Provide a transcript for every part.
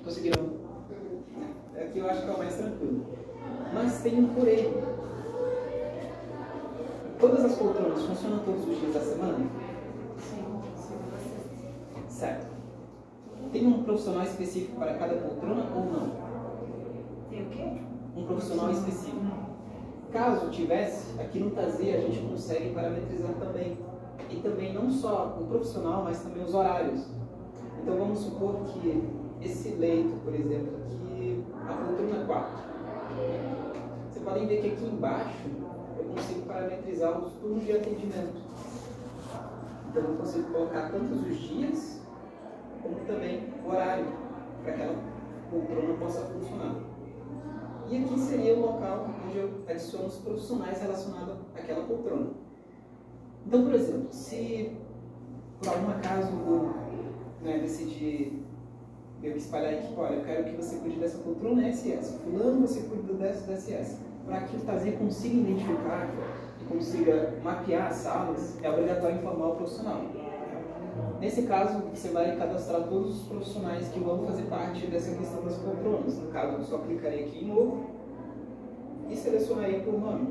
Conseguiram? Aqui eu acho que é o mais tranquilo. Mas tem um porém. Todas as poltronas funcionam todos os dias da semana? Sim, Certo. Tem um profissional específico para cada poltrona ou não? tem o quê? Um profissional específico. Caso tivesse, aqui no TASE a gente consegue parametrizar também. E também não só o profissional, mas também os horários. Então vamos supor que esse leito, por exemplo, aqui, a poltrona 4. Vocês podem ver que aqui embaixo eu consigo parametrizar os turnos de atendimento. Então eu consigo colocar tanto os dias, como também o horário, para que aquela poltrona possa funcionar. E aqui seria o local onde eu adiciono os profissionais relacionados àquela poltrona. Então, por exemplo, se por algum acaso eu decidir espalhar aqui, olha, eu quero que você cuide dessa poltrona SS, fulano você cuida dessa SS. Para que o TASE consiga identificar e consiga mapear as salas, é obrigatório informar o profissional. Nesse caso, você vai cadastrar todos os profissionais que vão fazer parte dessa questão das poltronas. No caso, eu só clicarei aqui em novo e selecionarei por nome.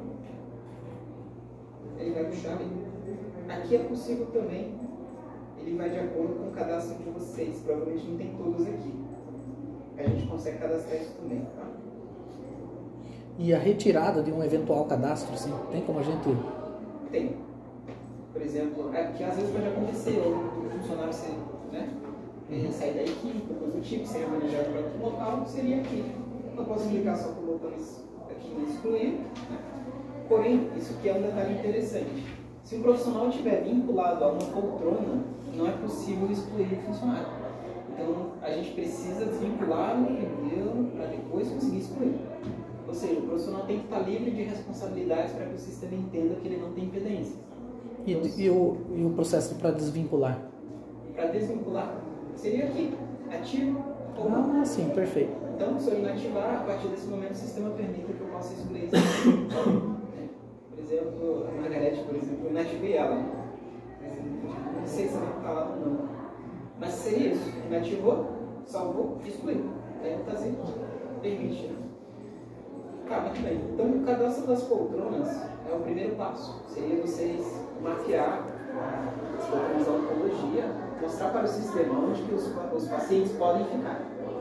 Ele vai puxar ali. Aqui é possível também, ele vai de acordo com o cadastro de vocês. Provavelmente não tem todos aqui. A gente consegue cadastrar isso também, tá? E a retirada de um eventual cadastro, assim, tem como a gente... Tem. Por exemplo, que às vezes pode acontecer, o funcionário ser, sair da equipe, coisa do tipo, ser manejado para outro local, seria aqui. Eu posso clicar só por botões aqui em excluir, né? Porém, isso aqui é um detalhe interessante. Se o profissional estiver vinculado a uma poltrona, não é possível excluir o funcionário. Então, a gente precisa desvinculá-lo primeiro para depois conseguir excluir. Ou seja, o profissional tem que estar livre de responsabilidades para que o sistema entenda que ele não tem impedências. E o processo para desvincular? Para desvincular, seria aqui, ativo ou não. Ah, sim, perfeito. Então, se eu inativar, a partir desse momento o sistema permite que eu possa excluir isso. Por exemplo, a Margarete, por exemplo, eu inativei ela. Não sei se ela está lá ou não. Mas seria isso. Inativou, salvou, excluiu. Aí o TASE permite. Tá, muito bem. Então, o cadastro das poltronas é o primeiro passo. Seria vocês mapear as poltronas da oncologia, mostrar para o sistema onde que os pacientes podem ficar.